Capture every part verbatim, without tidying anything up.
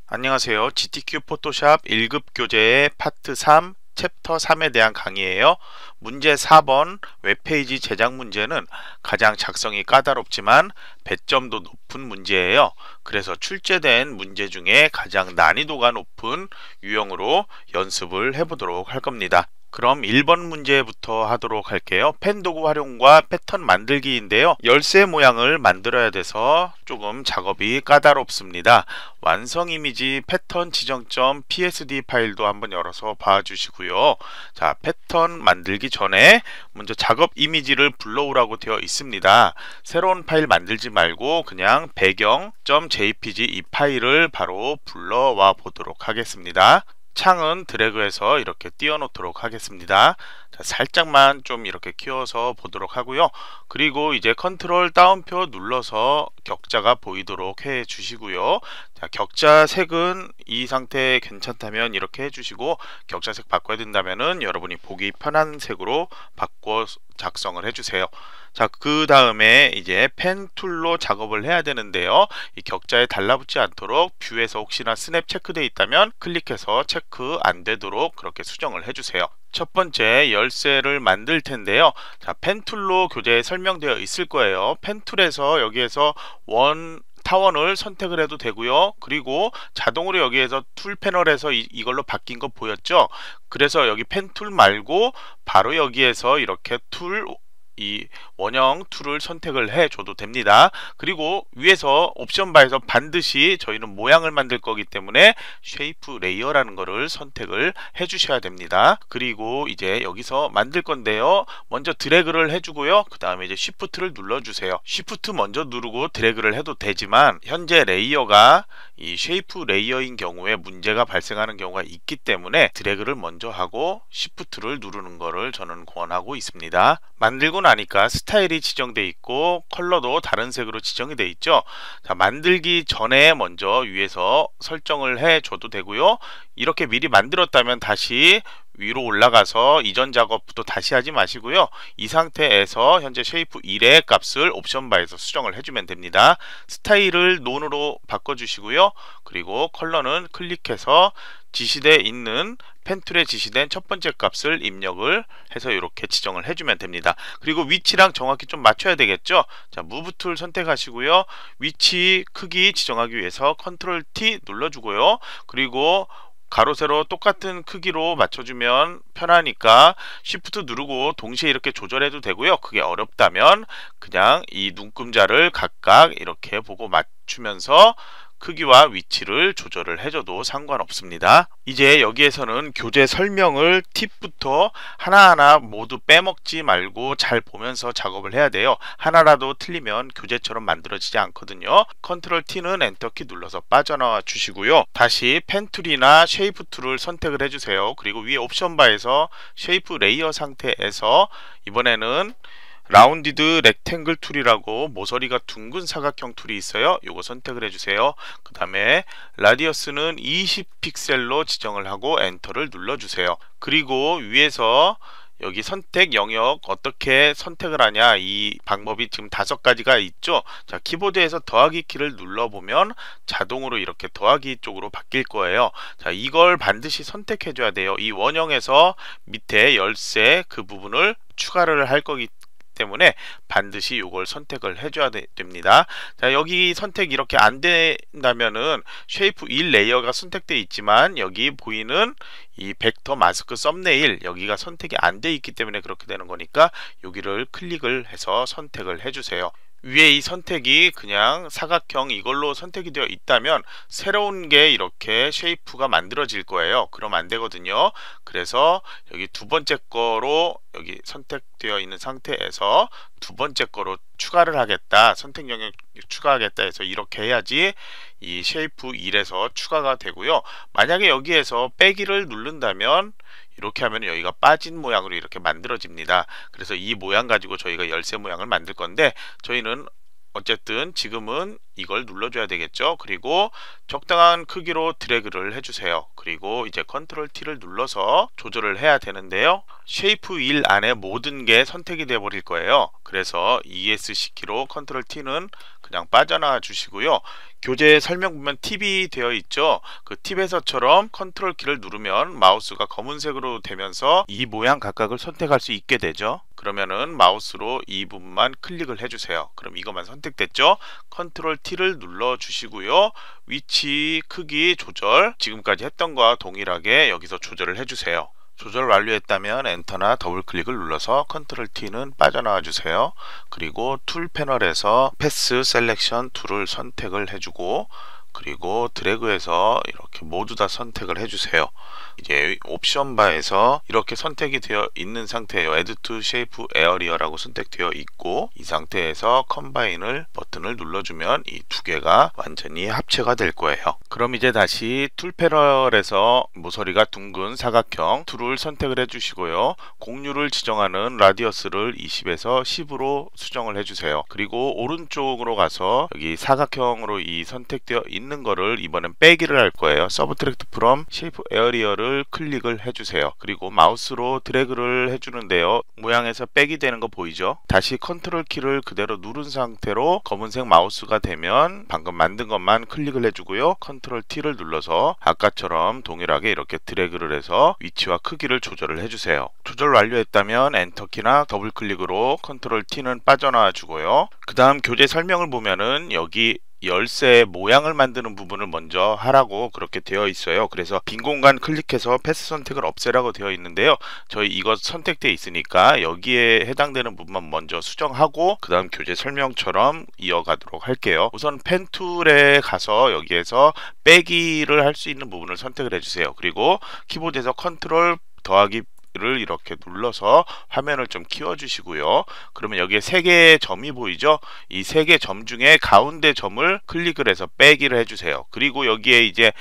안녕하세요. 지티큐 포토샵 일 급 교재의 파트 삼 챕터 삼에 대한 강의예요. 문제 사 번 웹페이지 제작 문제는 가장 작성이 까다롭지만 배점도 높은 문제예요. 그래서 출제된 문제 중에 가장 난이도가 높은 유형으로 연습을 해보도록 할 겁니다. 그럼 일 번 문제부터 하도록 할게요. 펜 도구 활용과 패턴 만들기인데요. 열쇠 모양을 만들어야 돼서 조금 작업이 까다롭습니다. 완성 이미지 패턴 지정점 피에스디 파일도 한번 열어서 봐주시고요. 자, 패턴 만들기 전에 먼저 작업 이미지를 불러오라고 되어 있습니다. 새로운 파일 만들지 말고 그냥 배경.jpg 이 파일을 바로 불러와 보도록 하겠습니다. 창은 드래그해서 이렇게 띄워 놓도록 하겠습니다. 자, 살짝만 좀 이렇게 키워서 보도록 하고요. 그리고 이제 컨트롤 다운표 눌러서 격자가 보이도록 해 주시고요. 자, 격자 색은 이 상태 괜찮다면 이렇게 해 주시고, 격자 색 바꿔야 된다면은 여러분이 보기 편한 색으로 바꿔 작성을 해 주세요. 자, 그 다음에 이제 펜 툴로 작업을 해야 되는데요. 이 격자에 달라붙지 않도록 뷰에서 혹시나 스냅 체크되어 있다면 클릭해서 체크 안 되도록 그렇게 수정을 해주세요. 첫 번째 열쇠를 만들 텐데요. 자, 펜 툴로 교재에 설명되어 있을 거예요. 펜 툴에서 여기에서 원 타원을 선택을 해도 되고요. 그리고 자동으로 여기에서 툴 패널에서 이, 이걸로 바뀐 거 보였죠? 그래서 여기 펜 툴 말고 바로 여기에서 이렇게 툴 이 원형 툴을 선택을 해 줘도 됩니다. 그리고 위에서 옵션 바에서 반드시 저희는 모양을 만들 거기 때문에 쉐이프 레이어라는 거를 선택을 해 주셔야 됩니다. 그리고 이제 여기서 만들 건데요. 먼저 드래그를 해 주고요. 그 다음에 이제 쉬프트를 눌러 주세요. 쉬프트 먼저 누르고 드래그를 해도 되지만 현재 레이어가 이 쉐이프 레이어인 경우에 문제가 발생하는 경우가 있기 때문에 드래그를 먼저 하고 쉬프트를 누르는 거를 저는 권하고 있습니다. 만들고 나니까 스타일이 지정되어 있고 컬러도 다른 색으로 지정이 되어 있죠. 자, 만들기 전에 먼저 위에서 설정을 해 줘도 되고요. 이렇게 미리 만들었다면 다시 위로 올라가서 이전 작업부터 다시 하지 마시고요. 이 상태에서 현재 쉐이프 일의 값을 옵션 바에서 수정을 해주면 됩니다. 스타일을 논으로 바꿔주시고요. 그리고 컬러는 클릭해서 지시되어 있는 펜툴에 지시된 첫 번째 값을 입력을 해서 이렇게 지정을 해주면 됩니다. 그리고 위치랑 정확히 좀 맞춰야 되겠죠. 자, 무브 툴 선택하시고요. 위치 크기 지정하기 위해서 컨트롤 티 눌러주고요. 그리고 가로 세로 똑같은 크기로 맞춰주면 편하니까 쉬프트 누르고 동시에 이렇게 조절해도 되고요. 그게 어렵다면 그냥 이 눈금자를 각각 이렇게 보고 맞추면서 크기와 위치를 조절을 해줘도 상관없습니다. 이제 여기에서는 교재 설명을 팁부터 하나하나 모두 빼먹지 말고 잘 보면서 작업을 해야 돼요. 하나라도 틀리면 교재처럼 만들어지지 않거든요. 컨트롤 T는 엔터키 눌러서 빠져나와 주시고요. 다시 펜 툴이나 쉐이프 툴을 선택을 해주세요. 그리고 위에 옵션 바에서 쉐이프 레이어 상태에서 이번에는 라운디드 렉탱글 툴이라고 모서리가 둥근 사각형 툴이 있어요. 요거 선택을 해주세요. 그 다음에 라디어스는 이십 픽셀로 지정을 하고 엔터를 눌러주세요. 그리고 위에서 여기 선택 영역 어떻게 선택을 하냐, 이 방법이 지금 다섯 가지가 있죠. 자, 키보드에서 더하기 키를 눌러보면 자동으로 이렇게 더하기 쪽으로 바뀔 거예요. 자, 이걸 반드시 선택해 줘야 돼요. 이 원형에서 밑에 열쇠 그 부분을 추가를 할 거기 때문에 때문에 반드시 이걸 선택을 해줘야 되, 됩니다. 자, 여기 선택 이렇게 안 된다면은 쉐이프 일 레이어가 선택되어 있지만 여기 보이는 이 벡터 마스크 썸네일 여기가 선택이 안 돼 있기 때문에 그렇게 되는 거니까 여기를 클릭을 해서 선택을 해주세요. 위에 이 선택이 그냥 사각형 이걸로 선택이 되어 있다면 새로운 게 이렇게 쉐이프가 만들어질 거예요. 그럼 안 되거든요. 그래서 여기 두 번째 거로 여기 선택되어 있는 상태에서 두 번째 거로 추가를 하겠다, 선택 영역 추가하겠다 해서 이렇게 해야지 이 쉐이프 일에서 추가가 되고요. 만약에 여기에서 빼기를 누른다면 이렇게 하면 여기가 빠진 모양으로 이렇게 만들어집니다. 그래서 이 모양 가지고 저희가 열쇠 모양을 만들 건데 저희는 어쨌든 지금은 이걸 눌러줘야 되겠죠. 그리고 적당한 크기로 드래그를 해주세요. 그리고 이제 컨트롤 T를 눌러서 조절을 해야 되는데요. 쉐이프 휠 안에 모든 게 선택이 되어 버릴 거예요. 그래서 이에스씨 키로 컨트롤 T는 그냥 빠져나와 주시고요. 교재 설명 보면 팁이 되어 있죠. 그 팁에서처럼 컨트롤 키를 누르면 마우스가 검은색으로 되면서 이 모양 각각을 선택할 수 있게 되죠. 그러면은 마우스로 이 부분만 클릭을 해주세요. 그럼 이것만 선택됐죠? 컨트롤 T를 눌러 주시고요. 위치, 크기 조절 지금까지 했던 거와 동일하게 여기서 조절을 해주세요. 조절 완료했다면 엔터나 더블 클릭을 눌러서 컨트롤 T는 빠져나와 주세요. 그리고 툴 패널에서 패스 셀렉션 툴을 선택을 해주고 그리고 드래그해서 이렇게 모두 다 선택을 해주세요. 이제 옵션 바에서 이렇게 선택이 되어 있는 상태예요. Add to Shape Area라고 선택되어 있고 이 상태에서 컴바인을 버튼을 눌러주면 이 두 개가 완전히 합체가 될 거예요. 그럼 이제 다시 툴 패널에서 모서리가 둥근 사각형 툴을 선택을 해주시고요. 공유를 지정하는 라디어스를 이십에서 십으로 수정을 해주세요. 그리고 오른쪽으로 가서 여기 사각형으로 이 선택되어 있는 거를 이번엔 빼기를 할 거예요. Subtract from Shape Area를 클릭을 해주세요. 그리고 마우스로 드래그를 해주는데요. 모양에서 빼기 되는 거 보이죠? 다시 컨트롤 키를 그대로 누른 상태로 검은색 마우스가 되면 방금 만든 것만 클릭을 해주고요. 컨트롤 T를 눌러서 아까처럼 동일하게 이렇게 드래그를 해서 위치와 크기를 조절을 해주세요. 조절 완료했다면 엔터키나 더블 클릭으로 컨트롤 T는 빠져나와 주고요. 그 다음 교재 설명을 보면은 여기 열쇠 모양을 만드는 부분을 먼저 하라고 그렇게 되어 있어요. 그래서 빈 공간 클릭해서 패스 선택을 없애라고 되어 있는데요. 저희 이거 선택되어 있으니까 여기에 해당되는 부분만 먼저 수정하고 그 다음 교재 설명처럼 이어가도록 할게요. 우선 펜 툴에 가서 여기에서 빼기를 할 수 있는 부분을 선택을 해주세요. 그리고 키보드에서 컨트롤 더하기 를 이렇게 눌러서 화면을 좀 키워 주시고요. 그러면 여기에 세 개의 점이 보이죠? 이 세 개 점 중에 가운데 점을 클릭을 해서 빼기를 해주세요. 그리고 여기에 이제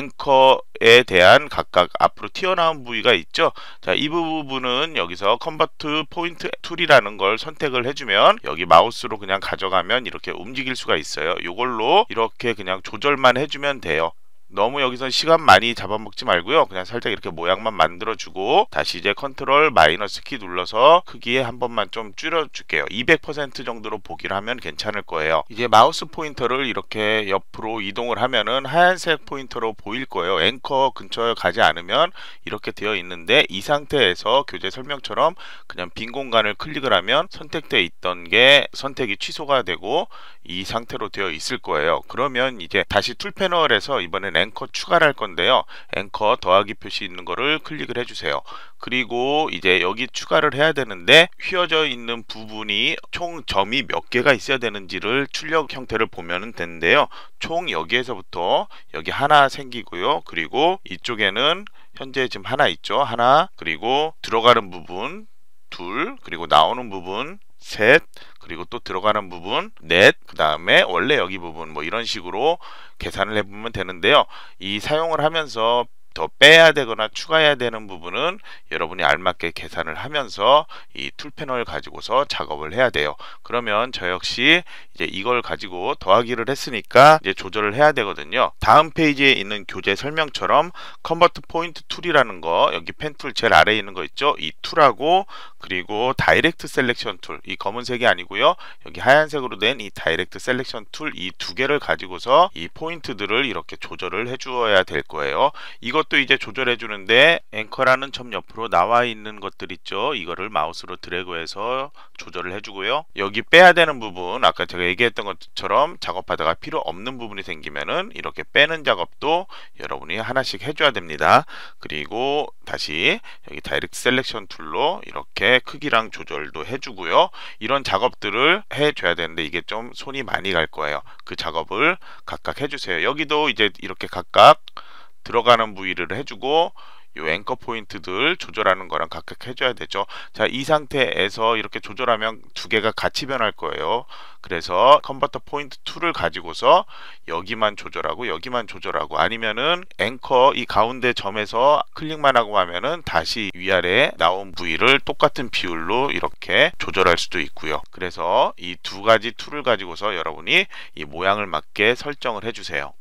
앵커에 대한 각각 앞으로 튀어나온 부위가 있죠? 자, 이 부분은 여기서 컨버트 포인트 툴이라는 걸 선택을 해주면 여기 마우스로 그냥 가져가면 이렇게 움직일 수가 있어요. 이걸로 이렇게 그냥 조절만 해주면 돼요. 너무 여기서 시간 많이 잡아먹지 말고요. 그냥 살짝 이렇게 모양만 만들어주고 다시 이제 컨트롤 마이너스 키 눌러서 크기에 한 번만 좀 줄여줄게요. 이백 퍼센트 정도로 보기를 하면 괜찮을 거예요. 이제 마우스 포인터를 이렇게 옆으로 이동을 하면은 하얀색 포인터로 보일 거예요. 앵커 근처에 가지 않으면 이렇게 되어 있는데 이 상태에서 교재 설명처럼 그냥 빈 공간을 클릭을 하면 선택되어 있던 게 선택이 취소가 되고 이 상태로 되어 있을 거예요. 그러면 이제 다시 툴 패널에서 이번엔 앵커 추가를 할 건데요. 앵커 더하기 표시 있는 거를 클릭을 해주세요. 그리고 이제 여기 추가를 해야 되는데 휘어져 있는 부분이 총 점이 몇 개가 있어야 되는지를 출력 형태를 보면 되는데요. 총 여기에서부터 여기 하나 생기고요. 그리고 이쪽에는 현재 지금 하나 있죠. 하나, 그리고 들어가는 부분 둘, 그리고 나오는 부분 셋, 그리고 또 들어가는 부분 넷, 그 다음에 원래 여기 부분 뭐 이런 식으로 계산을 해보면 되는데요. 이 사용을 하면서 더 빼야 되거나 추가해야 되는 부분은 여러분이 알맞게 계산을 하면서 이 툴 패널 가지고서 작업을 해야 돼요. 그러면 저 역시 이제 이걸 가지고 더하기를 했으니까 이제 조절을 해야 되거든요. 다음 페이지에 있는 교재 설명처럼 컨버트 포인트 툴이라는 거 여기 펜 툴 제일 아래에 있는 거 있죠? 이 툴하고 그리고 다이렉트 셀렉션 툴, 이 검은색이 아니고요. 여기 하얀색으로 된 이 다이렉트 셀렉션 툴 이 두 개를 가지고서 이 포인트들을 이렇게 조절을 해 주어야 될 거예요. 이거 이것도 이제 조절해 주는데 앵커라는 점 옆으로 나와 있는 것들 있죠. 이거를 마우스로 드래그해서 조절을 해주고요. 여기 빼야 되는 부분 아까 제가 얘기했던 것처럼 작업하다가 필요 없는 부분이 생기면은 이렇게 빼는 작업도 여러분이 하나씩 해줘야 됩니다. 그리고 다시 여기 다이렉트 셀렉션 툴로 이렇게 크기랑 조절도 해주고요. 이런 작업들을 해줘야 되는데 이게 좀 손이 많이 갈 거예요. 그 작업을 각각 해주세요. 여기도 이제 이렇게 각각 들어가는 부위를 해주고 요 앵커 포인트들 조절하는 거랑 각각 해줘야 되죠. 자, 이 상태에서 이렇게 조절하면 두 개가 같이 변할 거예요. 그래서 컨버터 포인트 이를 가지고서 여기만 조절하고 여기만 조절하고, 아니면은 앵커 이 가운데 점에서 클릭만 하고 하면은 다시 위아래 나온 부위를 똑같은 비율로 이렇게 조절할 수도 있고요. 그래서 이 두 가지 툴을 가지고서 여러분이 이 모양을 맞게 설정을 해주세요.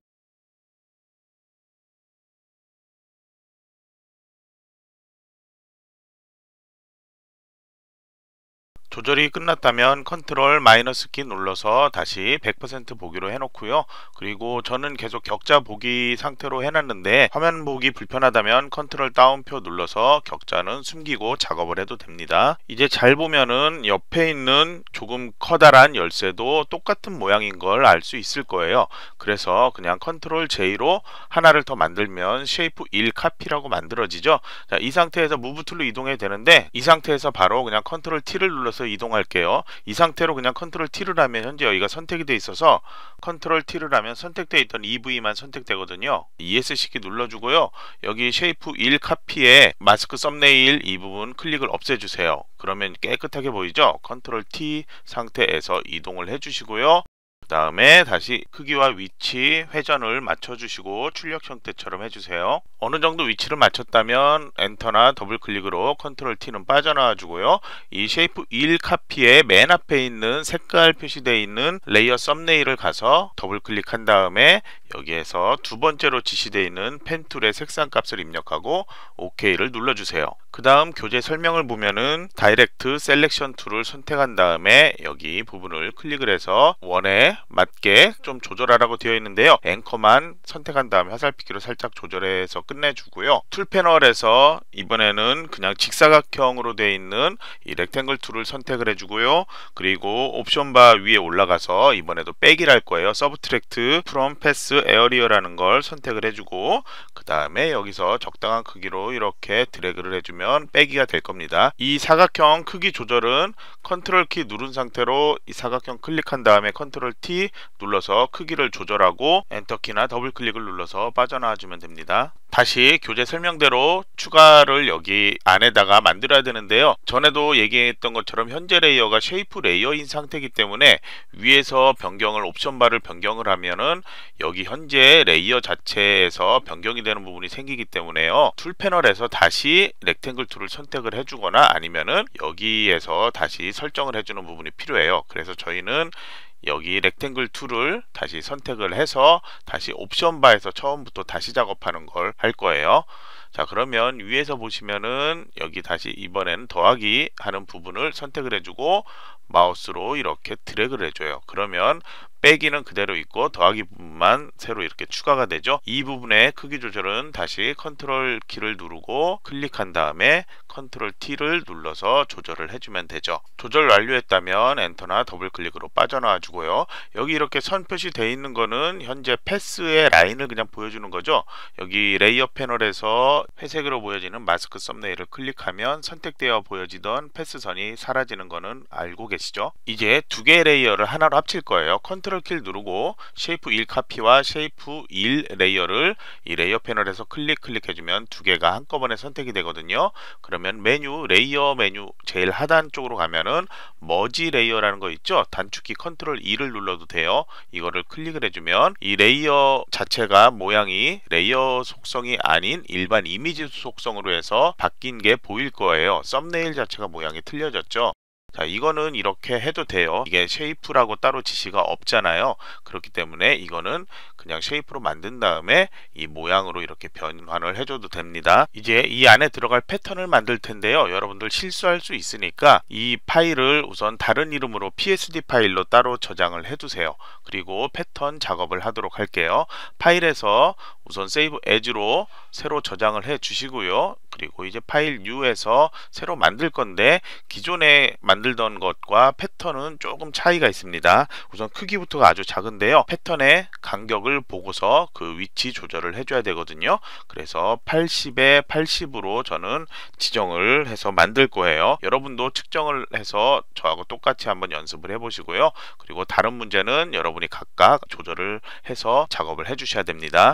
조절이 끝났다면 컨트롤 마이너스 키 눌러서 다시 백 퍼센트 보기로 해놓고요. 그리고 저는 계속 격자 보기 상태로 해놨는데 화면 보기 불편하다면 컨트롤 다운표 눌러서 격자는 숨기고 작업을 해도 됩니다. 이제 잘 보면은 옆에 있는 조금 커다란 열쇠도 똑같은 모양인 걸 알 수 있을 거예요. 그래서 그냥 컨트롤 제이로 하나를 더 만들면 쉐이프 일 카피라고 만들어지죠. 자, 이 상태에서 무브 툴로 이동해야 되는데 이 상태에서 바로 그냥 컨트롤 티를 눌러서 이동할게요. 이 상태로 그냥 컨트롤 티를 하면 현재 여기가 선택이 되어 있어서 컨트롤 티를 하면 선택되어 있던 이 부위만 선택되거든요. 이에스씨 키 눌러주고요. 여기 쉐이프 일 카피에 마스크 썸네일 이 부분 클릭을 없애주세요. 그러면 깨끗하게 보이죠? 컨트롤 티 상태에서 이동을 해주시고요. 그 다음에 다시 크기와 위치 회전을 맞춰주시고 출력 형태처럼 해주세요. 어느 정도 위치를 맞췄다면 엔터나 더블 클릭으로 컨트롤 티는 빠져나와 주고요. 이 쉐이프 일 카피의 맨 앞에 있는 색깔 표시되어 있는 레이어 썸네일을 가서 더블 클릭한 다음에 여기에서 두 번째로 지시되어 있는 펜 툴의 색상 값을 입력하고 오케이를 눌러주세요. 그 다음 교재 설명을 보면은 다이렉트 셀렉션 툴을 선택한 다음에 여기 부분을 클릭을 해서 원에 맞게 좀 조절하라고 되어 있는데요. 앵커만 선택한 다음에 화살표기로 살짝 조절해서 끝내주고요. 툴 패널에서 이번에는 그냥 직사각형으로 되어 있는 이 렉탱글 툴을 선택을 해주고요. 그리고 옵션 바 위에 올라가서 이번에도 빼기를 할 거예요. 서브트랙트 프롬 패스 에어리어라는 걸 선택을 해주고 그 다음에 여기서 적당한 크기로 이렇게 드래그를 해주면 빼기가 될 겁니다. 이 사각형 크기 조절은 컨트롤 키 누른 상태로 이 사각형 클릭한 다음에 컨트롤 티 눌러서 크기를 조절하고 엔터키나 더블 클릭을 눌러서 빠져나와 주면 됩니다. 다시 교재 설명대로 추가를 여기 안에다가 만들어야 되는데요. 전에도 얘기했던 것처럼 현재 레이어가 쉐이프 레이어인 상태이기 때문에 위에서 변경을 옵션 바를 변경을 하면은 여기 현재 레이어 자체에서 변경이 되는 부분이 생기기 때문에요. 툴 패널에서 다시 렉탱글 툴을 선택을 해주거나 아니면은 여기에서 다시 설정을 해주는 부분이 필요해요. 그래서 저희는 여기 렉탱글 툴을 다시 선택을 해서 다시 옵션 바에서 처음부터 다시 작업하는 걸 할 거예요. 자, 그러면 위에서 보시면은 여기 다시 이번에는 더하기 하는 부분을 선택을 해주고 마우스로 이렇게 드래그를 해줘요. 그러면 빼기는 그대로 있고 더하기 부분만 새로 이렇게 추가가 되죠. 이 부분의 크기 조절은 다시 컨트롤 키를 누르고 클릭한 다음에 컨트롤 티를 눌러서 조절을 해주면 되죠. 조절 완료했다면 엔터나 더블 클릭으로 빠져나와 주고요. 여기 이렇게 선 표시되어 있는 거는 현재 패스의 라인을 그냥 보여주는 거죠. 여기 레이어 패널에서 회색으로 보여지는 마스크 썸네일을 클릭하면 선택되어 보여지던 패스선이 사라지는 거는 알고 계시죠? 이제 두 개의 레이어를 하나로 합칠 거예요. 컨트롤 키를 누르고 쉐이프 일 카피와 쉐이프 일 레이어를 이 레이어 패널에서 클릭 클릭해주면 두 개가 한꺼번에 선택이 되거든요. 그러면 메뉴 레이어 메뉴 제일 하단 쪽으로 가면은 머지 레이어라는 거 있죠. 단축키 컨트롤 이를 눌러도 돼요. 이거를 클릭을 해주면 이 레이어 자체가 모양이 레이어 속성이 아닌 일반 이미지 속성으로 해서 바뀐 게 보일 거예요. 썸네일 자체가 모양이 틀려졌죠. 자, 이거는 이렇게 해도 돼요. 이게 쉐이프라고 따로 지시가 없잖아요. 그렇기 때문에 이거는 그냥 쉐이프로 만든 다음에 이 모양으로 이렇게 변환을 해줘도 됩니다. 이제 이 안에 들어갈 패턴을 만들 텐데요. 여러분들 실수할 수 있으니까 이 파일을 우선 다른 이름으로 피에스디 파일로 따로 저장을 해두세요. 그리고 패턴 작업을 하도록 할게요. 파일에서 우선 세이브 에즈로 새로 저장을 해 주시고요. 그리고 이제 파일 뉴에서 새로 만들 건데 기존에 만들던 것과 패턴은 조금 차이가 있습니다. 우선 크기부터가 아주 작은데요. 패턴의 간격을 보고서 그 위치 조절을 해줘야 되거든요. 그래서 팔십에 팔십으로 저는 지정을 해서 만들 거예요. 여러분도 측정을 해서 저하고 똑같이 한번 연습을 해보시고요. 그리고 다른 문제는 여러분이 각각 조절을 해서 작업을 해주셔야 됩니다. 자,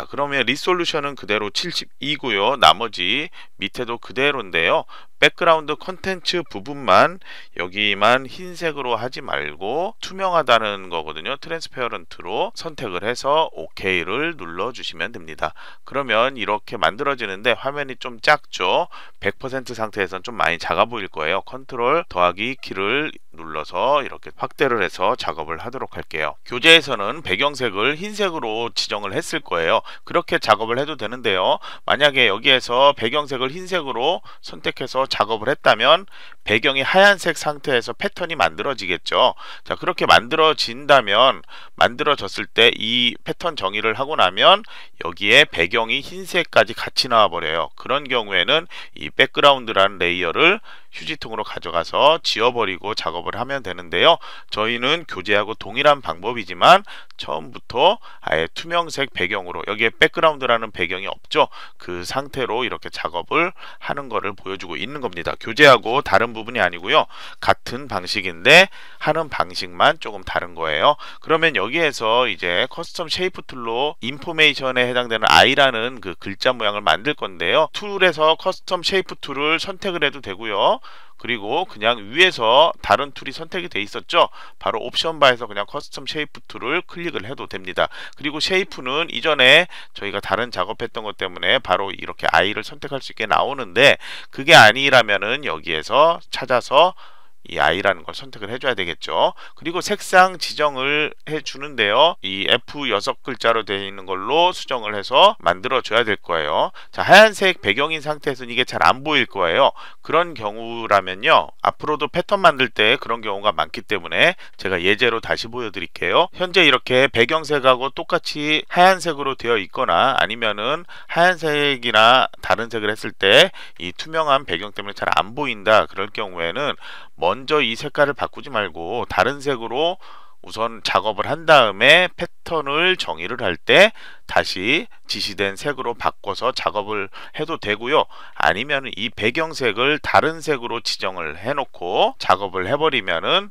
자, 그러면 리솔루션은 그대로 칠십이고요. 나머지 밑에도 그대로인데요. 백그라운드 컨텐츠 부분만 여기만 흰색으로 하지 말고 투명하다는 거거든요. 트랜스페어런트로 선택을 해서 오케이를 눌러주시면 됩니다. 그러면 이렇게 만들어지는데 화면이 좀 작죠. 백 퍼센트 상태에서는 좀 많이 작아 보일 거예요. 컨트롤 더하기 키를 눌러서 이렇게 확대를 해서 작업을 하도록 할게요. 교재에서는 배경색을 흰색으로 지정을 했을 거예요. 그렇게 작업을 해도 되는데요. 만약에 여기에서 배경색을 흰색으로 선택해서 작업을 했다면 배경이 하얀색 상태에서 패턴이 만들어지겠죠. 자, 그렇게 만들어진다면 만들어졌을 때 이 패턴 정의를 하고 나면 여기에 배경이 흰색까지 같이 나와 버려요. 그런 경우에는 이 백그라운드라는 레이어를 휴지통으로 가져가서 지워버리고 작업을 하면 되는데요. 저희는 교재하고 동일한 방법이지만 처음부터 아예 투명색 배경으로, 여기에 백그라운드라는 배경이 없죠. 그 상태로 이렇게 작업을 하는 거를 보여주고 있는 겁니다. 교재하고 다른 부분이 아니고요. 같은 방식인데 하는 방식만 조금 다른 거예요. 그러면 여기에서 이제 커스텀 쉐이프 툴로 인포메이션에 해당되는 I라는 그 글자 모양을 만들 건데요. 툴에서 커스텀 쉐이프 툴을 선택을 해도 되고요. 그리고 그냥 위에서 다른 툴이 선택이 돼 있었죠. 바로 옵션 바에서 그냥 커스텀 쉐이프 툴을 클릭을 해도 됩니다. 그리고 쉐이프는 이전에 저희가 다른 작업했던 것 때문에 바로 이렇게 I를 선택할 수 있게 나오는데, 그게 아니라면은 여기에서 찾아서 이 I라는 걸 선택을 해줘야 되겠죠. 그리고 색상 지정을 해주는데요. 이 에프 여섯 글자로 되어 있는 걸로 수정을 해서 만들어 줘야 될 거예요. 자, 하얀색 배경인 상태에서는 이게 잘 안 보일 거예요. 그런 경우라면요, 앞으로도 패턴 만들 때 그런 경우가 많기 때문에 제가 예제로 다시 보여드릴게요. 현재 이렇게 배경색하고 똑같이 하얀색으로 되어 있거나 아니면은 하얀색이나 다른 색을 했을 때 이 투명한 배경 때문에 잘 안 보인다, 그럴 경우에는 먼저 이 색깔을 바꾸지 말고 다른 색으로 우선 작업을 한 다음에 패턴을 정의를 할 때 다시 지시된 색으로 바꿔서 작업을 해도 되고요. 아니면 이 배경색을 다른 색으로 지정을 해놓고 작업을 해버리면은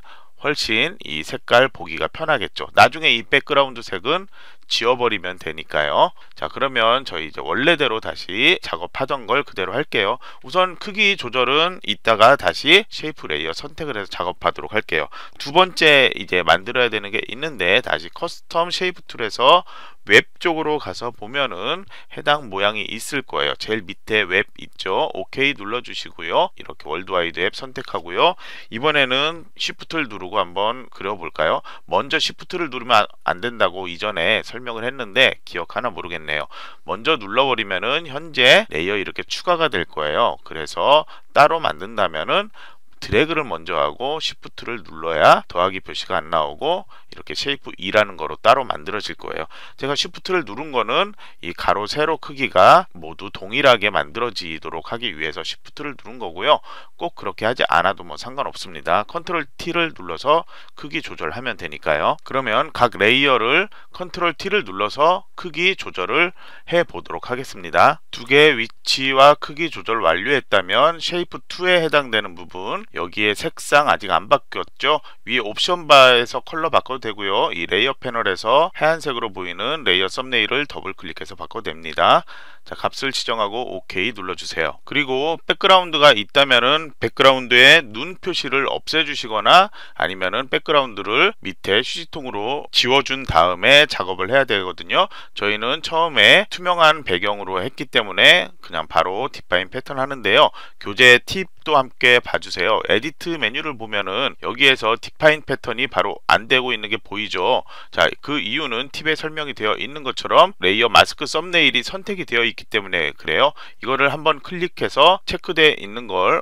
훨씬 이 색깔 보기가 편하겠죠. 나중에 이 백그라운드 색은 지워버리면 되니까요. 자, 그러면 저희 이제 원래대로 다시 작업하던 걸 그대로 할게요. 우선 크기 조절은 이따가 다시 쉐이프 레이어 선택을 해서 작업하도록 할게요. 두 번째 이제 만들어야 되는 게 있는데, 다시 커스텀 쉐이프 툴에서 웹 쪽으로 가서 보면은 해당 모양이 있을 거예요. 제일 밑에 웹 있죠. 오케이 눌러주시고요. 이렇게 월드와이드 앱 선택하고요. 이번에는 쉬프트를 누르고 한번 그려볼까요? 먼저 쉬프트를 누르면 안 된다고 이전에 설명을 했는데 기억하나 모르겠네요. 먼저 눌러버리면은 현재 레이어 이렇게 추가가 될 거예요. 그래서 따로 만든다면은 드래그를 먼저 하고 쉬프트를 눌러야 더하기 표시가 안 나오고 이렇게 쉐이프 이라는 거로 따로 만들어질 거예요. 제가 쉬프트를 누른 거는 이 가로 세로 크기가 모두 동일하게 만들어지도록 하기 위해서 쉬프트를 누른 거고요. 꼭 그렇게 하지 않아도 뭐 상관없습니다. 컨트롤 T를 눌러서 크기 조절하면 되니까요. 그러면 각 레이어를 컨트롤 T를 눌러서 크기 조절을 해 보도록 하겠습니다. 두 개의 위치와 크기 조절 완료했다면 쉐이프 이에 해당되는 부분, 여기에 색상 아직 안 바뀌었죠. 위에 옵션 바에서 컬러 바꿔도 되고요. 이 레이어 패널에서 하얀색으로 보이는 레이어 썸네일을 더블 클릭해서 바꿔도 됩니다. 자, 값을 지정하고 오케이 눌러주세요. 그리고 백그라운드가 있다면은 백그라운드에 눈 표시를 없애주시거나 아니면은 백그라운드를 밑에 휴지통으로 지워준 다음에 작업을 해야 되거든요. 저희는 처음에 투명한 배경으로 했기 때문에 그냥 바로 디파인 패턴 하는데요. 교재 팁도 함께 봐주세요. 에디트 메뉴를 보면은 여기에서 디파인 패턴이 바로 안 되고 있는 게 보이죠. 자, 그 이유는 팁에 설명이 되어 있는 것처럼 레이어 마스크 썸네일이 선택이 되어 있기 때문에 그래요. 이거를 한번 클릭해서 체크되어 있는 걸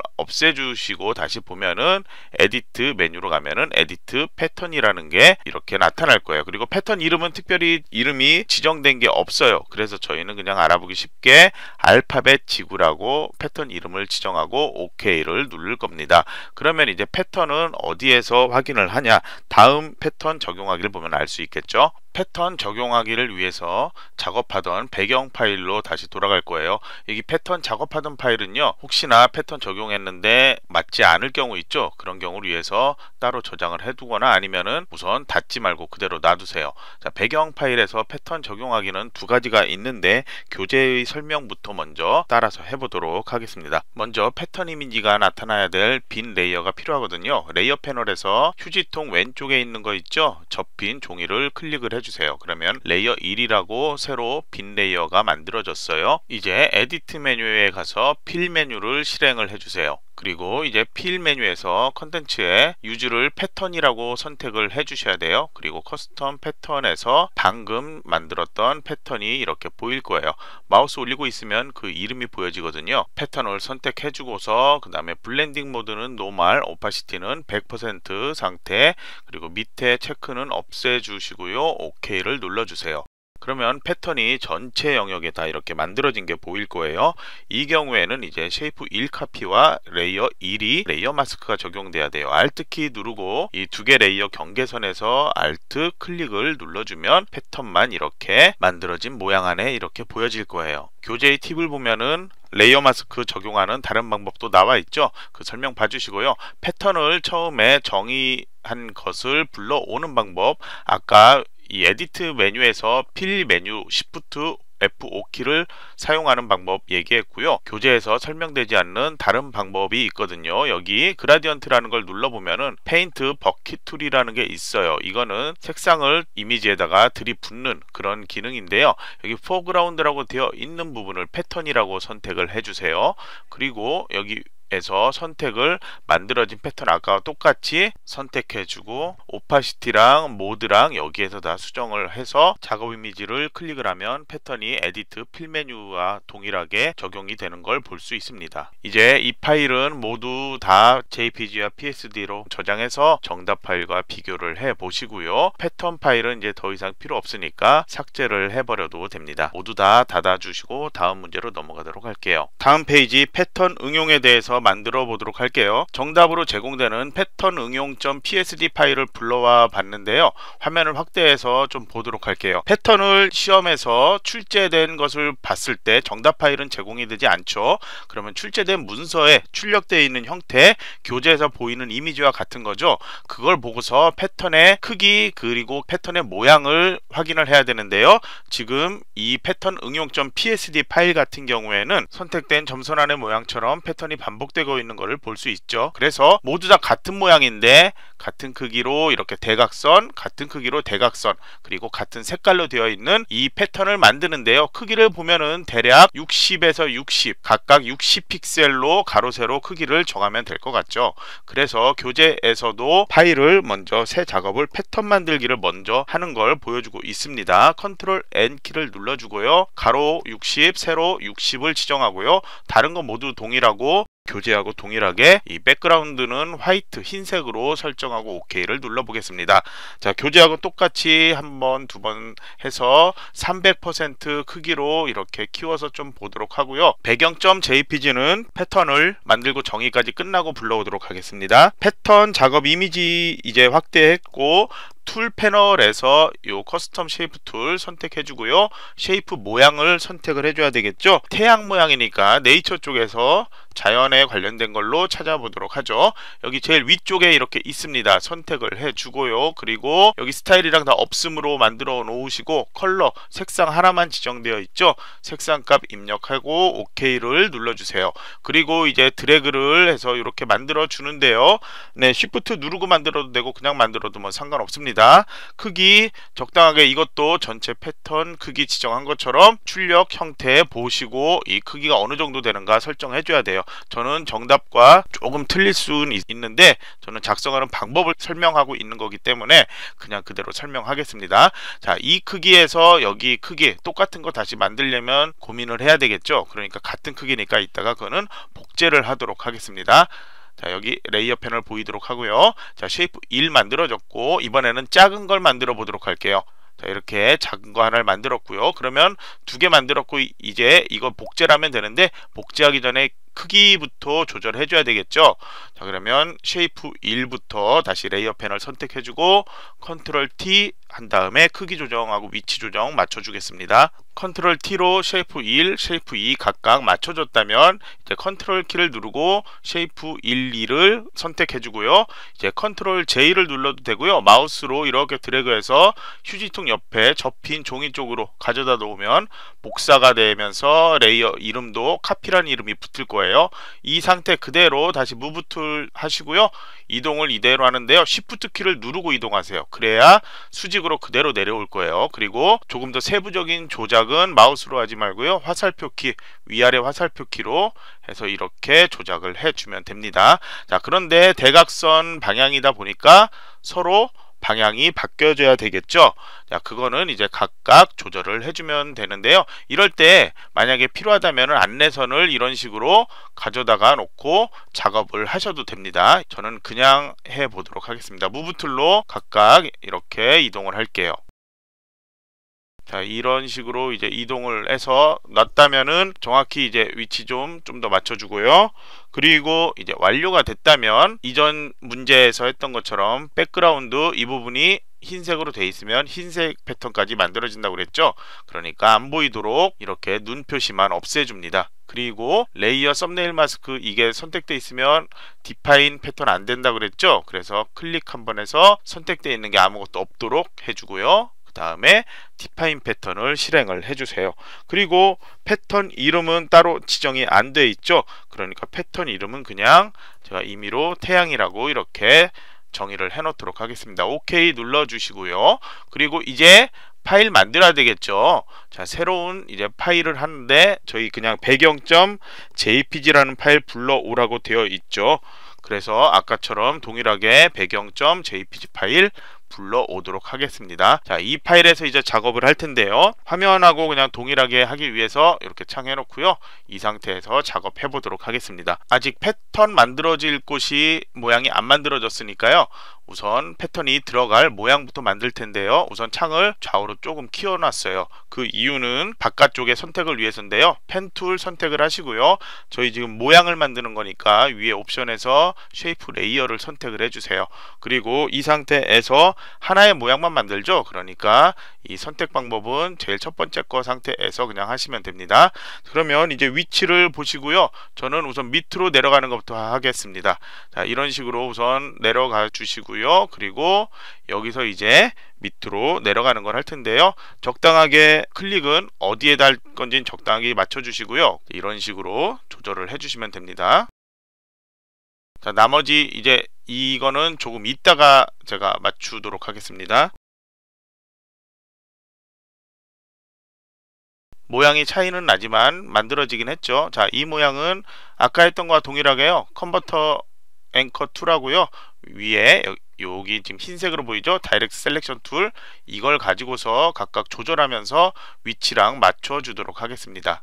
없애주시고 다시 보면은 에디트 메뉴로 가면은 에디트 패턴이라는 게 이렇게 나타날 거예요. 그리고 패턴 이름은 특별히 이름이 지정된 게 없어요. 그래서 저희는 그냥 알아보기 쉽게 알파벳 지구라고 패턴 이름을 지정하고 오케이를 누를 겁니다. 그러면 이제 패턴은 어디에서 확인을 하냐, 다음 패턴 적용하기를 보면 알 수 있겠죠. 패턴 적용하기를 위해서 작업하던 배경 파일로 다시 돌아갈 거예요. 여기 패턴 작업하던 파일은요, 혹시나 패턴 적용했는데 맞지 않을 경우 있죠. 그런 경우를 위해서 따로 저장을 해두거나 아니면은 우선 닫지 말고 그대로 놔두세요. 자, 배경 파일에서 패턴 적용하기는 두 가지가 있는데 교재의 설명부터 먼저 따라서 해보도록 하겠습니다. 먼저 패턴 이미지가 나타나야 될 빈 레이어가 필요하거든요. 레이어 패널에서 휴지통 왼쪽에 있는 거 있죠. 접힌 종이를 클릭을 해 주세요. 그러면 레이어 일이라고 새로 빈 레이어가 만들어졌어요. 이제 에디트 메뉴에 가서 필 메뉴를 실행을 해주세요. 그리고 이제 필 메뉴에서 컨텐츠에 유즈를 패턴이라고 선택을 해 주셔야 돼요. 그리고 커스텀 패턴에서 방금 만들었던 패턴이 이렇게 보일 거예요. 마우스 올리고 있으면 그 이름이 보여지거든요. 패턴을 선택해 주고서 그 다음에 블렌딩 모드는 노멀, 오파시티는 백 퍼센트 상태, 그리고 밑에 체크는 없애 주시고요. 오케이를 눌러 주세요. 그러면 패턴이 전체 영역에 다 이렇게 만들어진 게 보일 거예요. 이 경우에는 이제 쉐이프 일 카피와 레이어 일이 레이어 마스크가 적용돼야 돼요. Alt 키 누르고 이 두 개 레이어 경계선에서 Alt 클릭을 눌러주면 패턴만 이렇게 만들어진 모양 안에 이렇게 보여질 거예요. 교재의 팁을 보면은 레이어 마스크 적용하는 다른 방법도 나와 있죠. 그 설명 봐주시고요. 패턴을 처음에 정의한 것을 불러오는 방법, 아까 이 에디트 메뉴에서 필 메뉴 Shift 에프 오 키를 사용하는 방법 얘기했고요. 교재에서 설명되지 않는 다른 방법이 있거든요. 여기 그라디언트라는 걸 눌러보면은 페인트 버킷 툴이라는 게 있어요. 이거는 색상을 이미지에다가 들이붓는 그런 기능인데요. 여기 포그라운드라고 되어 있는 부분을 패턴이라고 선택을 해주세요. 그리고 여기 에서 선택을 만들어진 패턴 아까와 똑같이 선택해주고 오파시티랑 모드랑 여기에서 다 수정을 해서 작업 이미지를 클릭을 하면 패턴이 에디트 필 메뉴와 동일하게 적용이 되는 걸 볼 수 있습니다. 이제 이 파일은 모두 다 제이피지와 피에스디로 저장해서 정답 파일과 비교를 해 보시고요. 패턴 파일은 이제 더 이상 필요 없으니까 삭제를 해버려도 됩니다. 모두 다 닫아주시고 다음 문제로 넘어가도록 할게요. 다음 페이지 패턴 응용에 대해서 만들어 보도록 할게요. 정답으로 제공되는 패턴 응용.psd 파일을 불러와 봤는데요. 화면을 확대해서 좀 보도록 할게요. 패턴을 시험에서 출제된 것을 봤을 때 정답 파일은 제공이 되지 않죠. 그러면 출제된 문서에 출력되어 있는 형태, 교재에서 보이는 이미지와 같은 거죠. 그걸 보고서 패턴의 크기 그리고 패턴의 모양을 확인을 해야 되는데요. 지금 이 패턴 응용.psd 파일 같은 경우에는 선택된 점선안의 모양처럼 패턴이 반복 되고 있는 것을 볼 수 있죠. 그래서 모두 다 같은 모양인데 같은 크기로 이렇게 대각선, 같은 크기로 대각선, 그리고 같은 색깔로 되어 있는 이 패턴을 만드는데요. 크기를 보면은 대략 육십에서 육십, 각각 육십 픽셀로 가로 세로 크기를 정하면 될 것 같죠. 그래서 교재에서도 파일을 먼저 새 작업을 패턴 만들기를 먼저 하는 걸 보여주고 있습니다. 컨트롤 엔 키를 눌러주고요. 가로 육십, 세로 육십을 지정하고요. 다른 건 모두 동일하고 교재하고 동일하게 이 백그라운드는 화이트 흰색으로 설정하고 오케이를 눌러 보겠습니다. 자, 교재하고 똑같이 한 번, 두 번 해서 삼백 퍼센트 크기로 이렇게 키워서 좀 보도록 하고요. 배경.jpg는 패턴을 만들고 정의까지 끝나고 불러오도록 하겠습니다. 패턴 작업 이미지 이제 확대했고 툴 패널에서 요 커스텀 쉐이프 툴 선택해 주고요. 쉐이프 모양을 선택을 해줘야 되겠죠. 태양 모양이니까 네이처 쪽에서 자연에 관련된 걸로 찾아보도록 하죠. 여기 제일 위쪽에 이렇게 있습니다. 선택을 해 주고요. 그리고 여기 스타일이랑 다 없음으로 만들어 놓으시고 컬러 색상 하나만 지정되어 있죠. 색상 값 입력하고 오케이를 눌러주세요. 그리고 이제 드래그를 해서 이렇게 만들어 주는데요. 네, 쉬프트 누르고 만들어도 되고 그냥 만들어도 뭐 상관없습니다. 크기 적당하게 이것도 전체 패턴 크기 지정한 것처럼 출력 형태 보시고 이 크기가 어느 정도 되는가 설정해 줘야 돼요. 저는 정답과 조금 틀릴 수는 있는데 저는 작성하는 방법을 설명하고 있는 거기 때문에 그냥 그대로 설명하겠습니다. 자, 이 크기에서 여기 크기 똑같은 거 다시 만들려면 고민을 해야 되겠죠. 그러니까 같은 크기니까 이따가 그거는 복제를 하도록 하겠습니다. 자, 여기 레이어 패널 보이도록 하고요. 자, 쉐이프 일 만들어졌고 이번에는 작은 걸 만들어 보도록 할게요. 자, 이렇게 작은 거 하나를 만들었고요. 그러면 두 개 만들었고 이제 이거 복제를 하면 되는데 복제하기 전에 크기부터 조절해 줘야 되겠죠. 자, 그러면 쉐이프 일부터 다시 레이어 패널 선택해 주고 컨트롤 티 한 다음에 크기 조정하고 위치 조정 맞춰 주겠습니다. 컨트롤 티로 쉐이프 일, 쉐이프 이 각각 맞춰줬다면 이제 컨트롤 키를 누르고 쉐이프 일, 이를 선택해 주고요. 이제 컨트롤 제이를 눌러도 되고요. 마우스로 이렇게 드래그해서 휴지통 옆에 접힌 종이 쪽으로 가져다 놓으면 복사가 되면서 레이어 이름도 카피라는 이름이 붙을 거예요. 이 상태 그대로 다시 무브 툴 하시고요. 이동을 이대로 하는데요. 시프트 키를 누르고 이동하세요. 그래야 수직으로 그대로 내려올 거예요. 그리고 조금 더 세부적인 조작은 마우스로 하지 말고요. 화살표 키, 위아래 화살표 키로 해서 이렇게 조작을 해주면 됩니다. 자, 그런데 대각선 방향이다 보니까 서로 방향이 바뀌어져야 되겠죠. 자, 그거는 이제 각각 조절을 해주면 되는데요. 이럴 때 만약에 필요하다면 안내선을 이런 식으로 가져다가 놓고 작업을 하셔도 됩니다. 저는 그냥 해 보도록 하겠습니다. 무브 툴로 각각 이렇게 이동을 할게요. 자, 이런 식으로 이제 이동을 해서 놨다면은 정확히 이제 위치 좀 좀 더 맞춰주고요. 그리고 이제 완료가 됐다면 이전 문제에서 했던 것처럼 백그라운드 이 부분이 흰색으로 돼 있으면 흰색 패턴까지 만들어진다고 그랬죠. 그러니까 안 보이도록 이렇게 눈 표시만 없애줍니다. 그리고 레이어 썸네일 마스크 이게 선택돼 있으면 디파인 패턴 안 된다 그랬죠. 그래서 클릭 한번 해서 선택돼 있는 게 아무것도 없도록 해주고요. 그 다음에 디파인 패턴을 실행을 해주세요. 그리고 패턴 이름은 따로 지정이 안 돼 있죠. 그러니까 패턴 이름은 그냥 제가 임의로 태양이라고 이렇게 정의를 해 놓도록 하겠습니다. 오케이 눌러 주시고요. 그리고 이제 파일 만들어야 되겠죠. 자, 새로운 이제 파일을 하는데 저희 그냥 배경.jpg라는 파일 불러오라고 되어 있죠. 그래서 아까처럼 동일하게 배경.jpg 파일 불러오도록 하겠습니다. 자, 이 파일에서 이제 작업을 할 텐데요. 화면하고 그냥 동일하게 하기 위해서 이렇게 창해 놓고요. 이 상태에서 작업해 보도록 하겠습니다. 아직 패턴 만들어질 곳이 모양이 안 만들어졌으니까요. 우선 패턴이 들어갈 모양부터 만들 텐데요. 우선 창을 좌우로 조금 키워 놨어요. 그 이유는 바깥쪽의 선택을 위해서인데요. 펜 툴 선택을 하시고요. 저희 지금 모양을 만드는 거니까 위에 옵션에서 쉐이프 레이어를 선택을 해주세요. 그리고 이 상태에서 하나의 모양만 만들죠. 그러니까 이 선택 방법은 제일 첫 번째 거 상태에서 그냥 하시면 됩니다. 그러면 이제 위치를 보시고요. 저는 우선 밑으로 내려가는 것부터 하겠습니다. 자, 이런 식으로 우선 내려가 주시고요. 그리고 여기서 이제 밑으로 내려가는 걸 할 텐데요. 적당하게 클릭은 어디에다 할 건지는 적당하게 맞춰 주시고요. 이런 식으로 조절을 해 주시면 됩니다. 자, 나머지 이제 이거는 조금 이따가 제가 맞추도록 하겠습니다. 모양이 차이는 나지만 만들어지긴 했죠. 자, 이 모양은 아까 했던 거와 동일하게요. 컨버터 앵커 툴하고요. 위에 여기 지금 흰색으로 보이죠? 다이렉트 셀렉션 툴, 이걸 가지고서 각각 조절하면서 위치랑 맞춰 주도록 하겠습니다.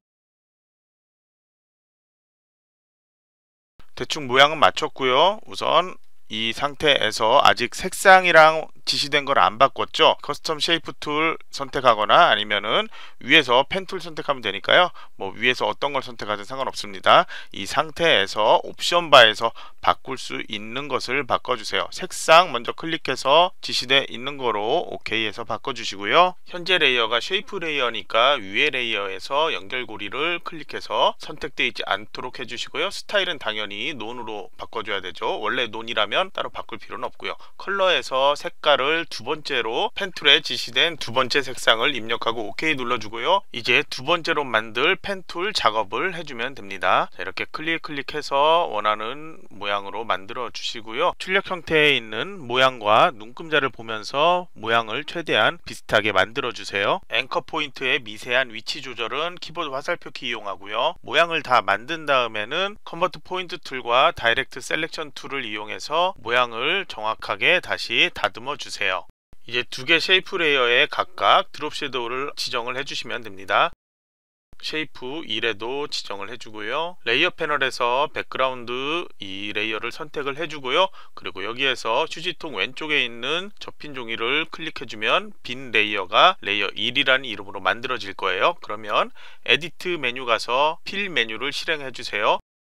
대충 모양은 맞췄고요. 우선 이 상태에서 아직 색상이랑 지시된 걸 안 바꿨죠. 커스텀 쉐이프 툴 선택하거나 아니면은 위에서 펜 툴 선택하면 되니까요. 뭐 위에서 어떤 걸 선택하든 상관없습니다. 이 상태에서 옵션 바에서 바꿀 수 있는 것을 바꿔주세요. 색상 먼저 클릭해서 지시되어 있는 거로 오케이 해서 바꿔주시고요. 현재 레이어가 쉐이프 레이어니까 위에 레이어에서 연결고리를 클릭해서 선택되어 있지 않도록 해주시고요. 스타일은 당연히 논으로 바꿔줘야 되죠. 원래 논이라면 따로 바꿀 필요는 없고요. 컬러에서 색깔을 두 번째로 펜툴에 지시된 두 번째 색상을 입력하고 오케이 눌러주고요. 이제 두 번째로 만들 펜툴 작업을 해주면 됩니다. 자, 이렇게 클릭 클릭해서 원하는 모양으로 만들어 주시고요. 출력 형태에 있는 모양과 눈금자를 보면서 모양을 최대한 비슷하게 만들어 주세요. 앵커 포인트의 미세한 위치 조절은 키보드 화살표 키 이용하고요. 모양을 다 만든 다음에는 컨버트 포인트 툴과 다이렉트 셀렉션 툴을 이용해서 모양을 정확하게 다시 다듬어 주세요. 이제 두 개 쉐이프 레이어에 각각 드롭 섀도우를 지정을 해주시면 됩니다. 쉐이프 일에도 지정을 해주고요. 레이어 패널에서 백그라운드 이 레이어를 선택을 해주고요. 그리고 여기에서 휴지통 왼쪽에 있는 접힌 종이를 클릭해주면 빈 레이어가 레이어 일이라는 이름으로 만들어질 거예요. 그러면 에디트 메뉴 가서 필 메뉴를 실행해주세요.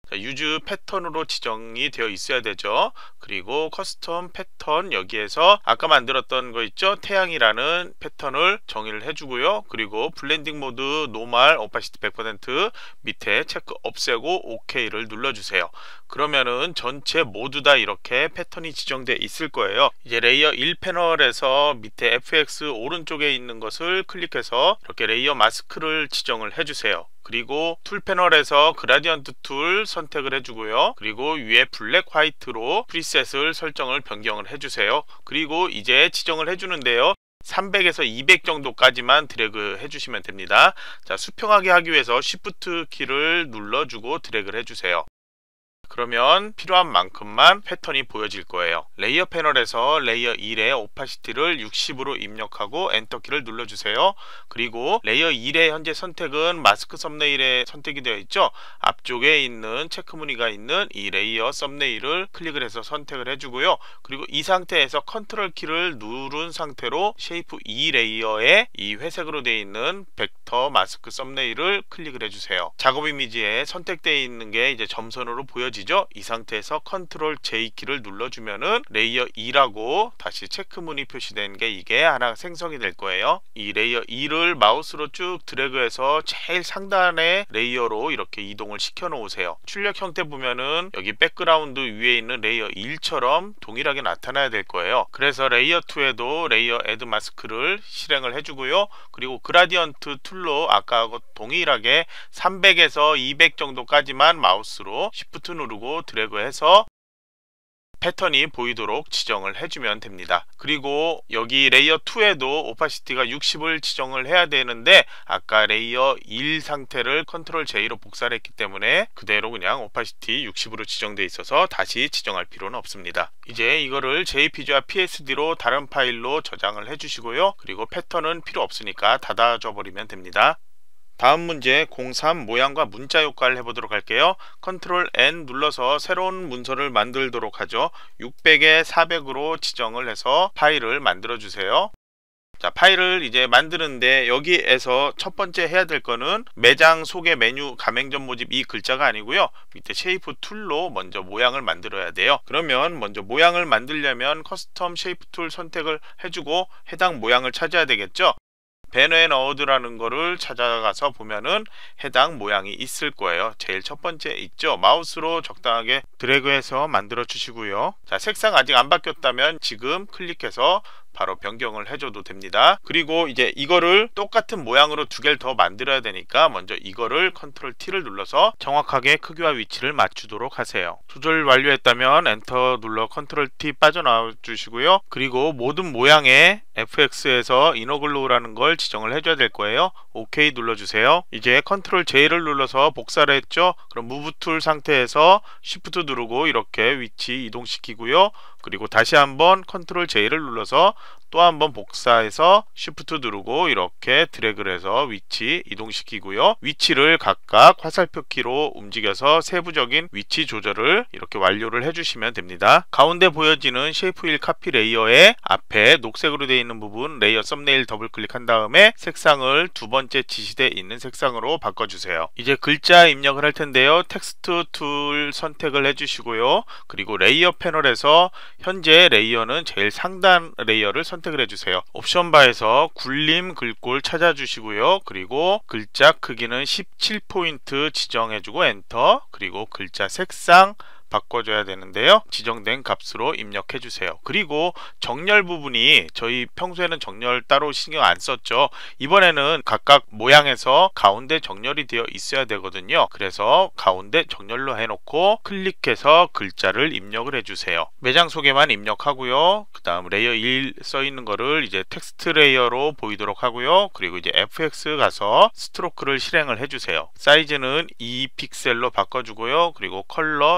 자, 유즈 패턴으로 지정이 되어 있어야 되죠. 그리고 커스텀 패턴 여기에서 아까 만들었던 거 있죠? 태양이라는 패턴을 정의를 해주고요. 그리고 블렌딩 모드 노멀 오파시티 백 퍼센트 밑에 체크 없애고 오케이를 눌러주세요. 그러면은 전체 모두 다 이렇게 패턴이 지정되어 있을 거예요. 이제 레이어 일 패널에서 밑에 에프엑스 오른쪽에 있는 것을 클릭해서 이렇게 레이어 마스크를 지정을 해주세요. 그리고 툴 패널에서 그라디언트 툴 선택을 해주고요. 그리고 위에 블랙 화이트로 프리셋을 설정을 변경을 해주세요. 그리고 이제 지정을 해주는데요. 삼백에서 이백 정도까지만 드래그 해주시면 됩니다. 자, 수평하게 하기 위해서 쉬프트 키를 눌러주고 드래그를 해주세요. 그러면 필요한 만큼만 패턴이 보여질 거예요. 레이어 패널에서 레이어 일의 오파시티를 육십으로 입력하고 엔터키를 눌러주세요. 그리고 레이어 일의 현재 선택은 마스크 썸네일에 선택이 되어 있죠. 앞쪽에 있는 체크 무늬가 있는 이 레이어 썸네일을 클릭을 해서 선택을 해주고요. 그리고 이 상태에서 컨트롤 키를 누른 상태로 쉐이프 이 레이어에 이 회색으로 되어 있는 벡터 마스크 썸네일을 클릭을 해주세요. 작업 이미지에 선택되어 있는 게 이제 점선으로 보여지죠. 이 상태에서 컨트롤 제이 키를 눌러주면은 레이어 이라고 다시 체크 무늬 표시된 게 이게 하나 생성이 될 거예요. 이 레이어 이를 마우스로 쭉 드래그해서 제일 상단의 레이어로 이렇게 이동을 시켜 놓으세요. 출력 형태 보면은 여기 백그라운드 위에 있는 레이어 일처럼 동일하게 나타나야 될 거예요. 그래서 레이어 이에도 레이어 애드 마스크를 실행을 해주고요. 그리고 그라디언트 툴로 아까하고 동일하게 삼백에서 이백 정도까지만 마우스로 쉬프트 누르고 드래그해서 패턴이 보이도록 지정을 해주면 됩니다. 그리고 여기 레이어 이에도 오파시티가 육십을 지정을 해야 되는데 아까 레이어 일 상태를 컨트롤 제이로 복사를 했기 때문에 그대로 그냥 오파시티 육십으로 지정되어 있어서 다시 지정할 필요는 없습니다. 이제 이거를 제이피지와 피에스디로 다른 파일로 저장을 해주시고요. 그리고 패턴은 필요 없으니까 닫아줘 버리면 됩니다. 다음 문제 공삼 모양과 문자 효과를 해보도록 할게요. 컨트롤 엔 눌러서 새로운 문서를 만들도록 하죠. 육백에 사백으로 지정을 해서 파일을 만들어 주세요. 자, 파일을 이제 만드는데 여기에서 첫 번째 해야 될 거는 매장 소개 메뉴 가맹점 모집 이 글자가 아니고요. 밑에 쉐이프 툴로 먼저 모양을 만들어야 돼요. 그러면 먼저 모양을 만들려면 커스텀 쉐이프 툴 선택을 해주고 해당 모양을 찾아야 되겠죠. 배너 앤 어워드라는 거를 찾아가서 보면은 해당 모양이 있을 거예요. 제일 첫 번째 있죠. 마우스로 적당하게 드래그해서 만들어 주시고요. 자, 색상 아직 안 바뀌었다면 지금 클릭해서 바로 변경을 해줘도 됩니다. 그리고 이제 이거를 똑같은 모양으로 두 개를 더 만들어야 되니까 먼저 이거를 컨트롤 티를 눌러서 정확하게 크기와 위치를 맞추도록 하세요. 조절 완료했다면 엔터 눌러 컨트롤 티 빠져나와 주시고요. 그리고 모든 모양에 에프엑스에서 이너글로우라는 걸 지정을 해줘야 될 거예요. 오케이 눌러주세요. 이제 컨트롤 제이를 눌러서 복사를 했죠. 그럼 무브 툴 상태에서 쉬프트 누르고 이렇게 위치 이동시키고요. 그리고 다시 한번 컨트롤 제이를 눌러서 또 한번 복사해서 쉬프트 누르고 이렇게 드래그를 해서 위치 이동시키고요. 위치를 각각 화살표 키로 움직여서 세부적인 위치 조절을 이렇게 완료를 해주시면 됩니다. 가운데 보여지는 쉐이프 일 카피 레이어의 앞에 녹색으로 되어 있는 부분 레이어 썸네일 더블 클릭한 다음에 색상을 두 번째 지시되어 있는 색상으로 바꿔주세요. 이제 글자 입력을 할 텐데요. 텍스트 툴 선택을 해주시고요. 그리고 레이어 패널에서 현재 레이어는 제일 상단 레이어를 선택을 해주세요. 옵션 바에서 굴림 글꼴 찾아주시고요. 그리고 글자 크기는 십칠 포인트 지정해주고 엔터. 그리고 글자 색상 바꿔줘야 되는데요. 지정된 값으로 입력해 주세요. 그리고 정렬 부분이 저희 평소에는 정렬 따로 신경 안 썼죠. 이번에는 각각 모양에서 가운데 정렬이 되어 있어야 되거든요. 그래서 가운데 정렬로 해놓고 클릭해서 글자를 입력을 해주세요. 매장 소개만 입력하고요. 그 다음 레이어 일 써있는 거를 이제 텍스트 레이어로 보이도록 하고요. 그리고 이제 에프엑스 가서 스트로크를 실행을 해주세요. 사이즈는 이 픽셀로 바꿔주고요. 그리고 컬러 눌러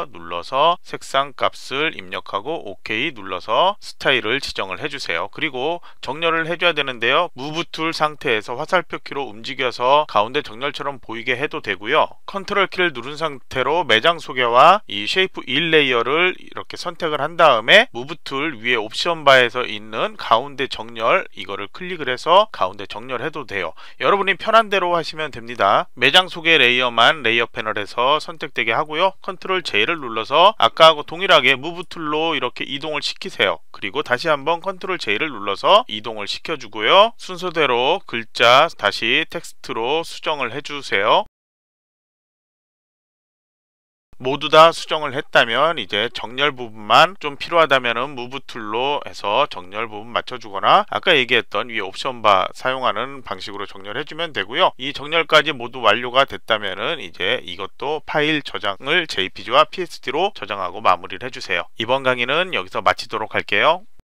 눌러서 색상 값을 입력하고 오케이 눌러서 스타일을 지정을 해주세요. 그리고 정렬을 해줘야 되는데요. 무브 툴 상태에서 화살표 키로 움직여서 가운데 정렬처럼 보이게 해도 되고요. 컨트롤 키를 누른 상태로 매장 소개와 이 쉐이프 일 레이어를 이렇게 선택을 한 다음에 무브 툴 위에 옵션 바에서 있는 가운데 정렬 이거를 클릭을 해서 가운데 정렬해도 돼요. 여러분이 편한 대로 하시면 됩니다. 매장 소개 레이어만 레이어 패널에서 선택되게 하고요. 컨트롤 제이를 눌러서 아까하고 동일하게 무브 툴로 이렇게 이동을 시키세요. 그리고 다시 한번 컨트롤 제이를 눌러서 이동을 시켜주고요. 순서대로 글자 다시 텍스트로 수정을 해주세요. 모두 다 수정을 했다면 이제 정렬 부분만 좀 필요하다면 무브 툴로 해서 정렬 부분 맞춰주거나 아까 얘기했던 위에 옵션 바 사용하는 방식으로 정렬해주면 되고요. 이 정렬까지 모두 완료가 됐다면 이제 이것도 파일 저장을 제이피지와 피에스디로 저장하고 마무리를 해주세요. 이번 강의는 여기서 마치도록 할게요.